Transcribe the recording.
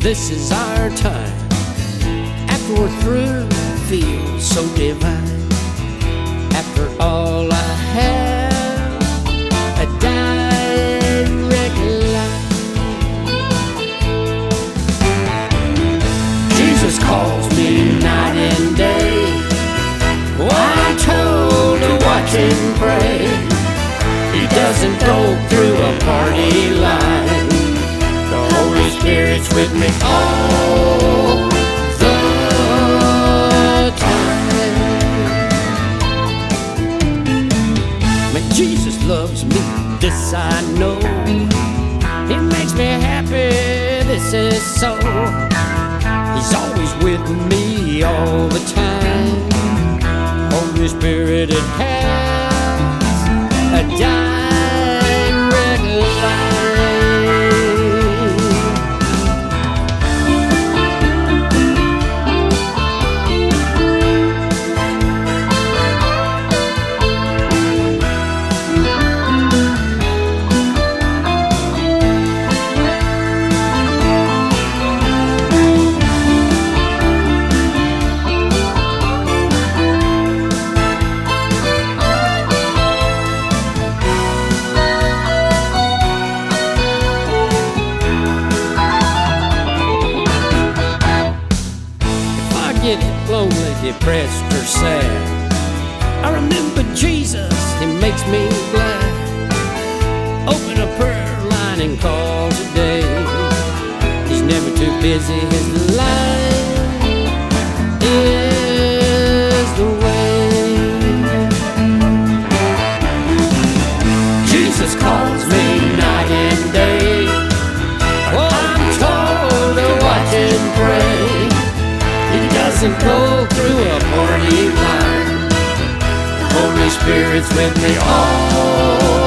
This is our time. After we're through, feels so divine. After all I have, a direct line. Jesus calls me night and day. Oh, I'm told to watch and pray. He doesn't go through a party line. The Holy Spirit's with me all the time. But Jesus loves me, this I know. He makes me happy, this is so. He's always with me all the time. Holy Spirit, it has a direct line. Get lonely, depressed, or sad, I remember Jesus, He makes me glad. Open a prayer line and call today. He's never too busy, His line is the way. Jesus calls me night and day. Oh, I'm told to watch and pray. He doesn't go through a party line. The Holy Spirit's with me all